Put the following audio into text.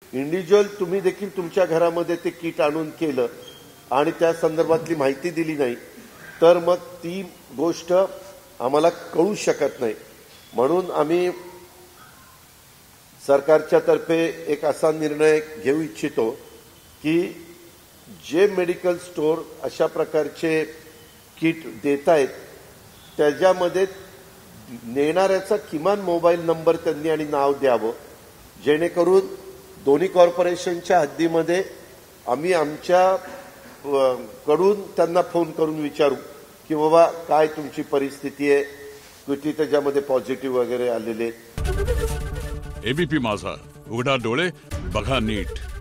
Individual तुम्ही देखील तुमच्या घरामध्ये ते किट आणून केलं आणि त्या संदर्भातली माहिती दिली नाही तर मग ती गोष्ट आम्हाला कळू शकत नाही. म्हणून आम्ही सरकारच्या तर्फे एक असा निर्णय घेऊ इच्छितो की जे मेडिकल स्टोर अशा प्रकारचे किट देत आहेत त्याच्यामध्ये नेणाऱ्याचा किमान मोबाईल नंबर त्यांनी आणि नाव द्यावं, जेणेकरून दोन्ही कॉर्पोरेशनच्या हद्दीमध्ये आम्ही आमच्या कडून त्यांना फोन करून विचारू की बाबा काय तुमची परिस्थिती आहे, किती त्याच्यामध्ये पॉझिटिव्ह वगैरे आलेले. एबीपी माझा, उघडा डोळे बघा नीट.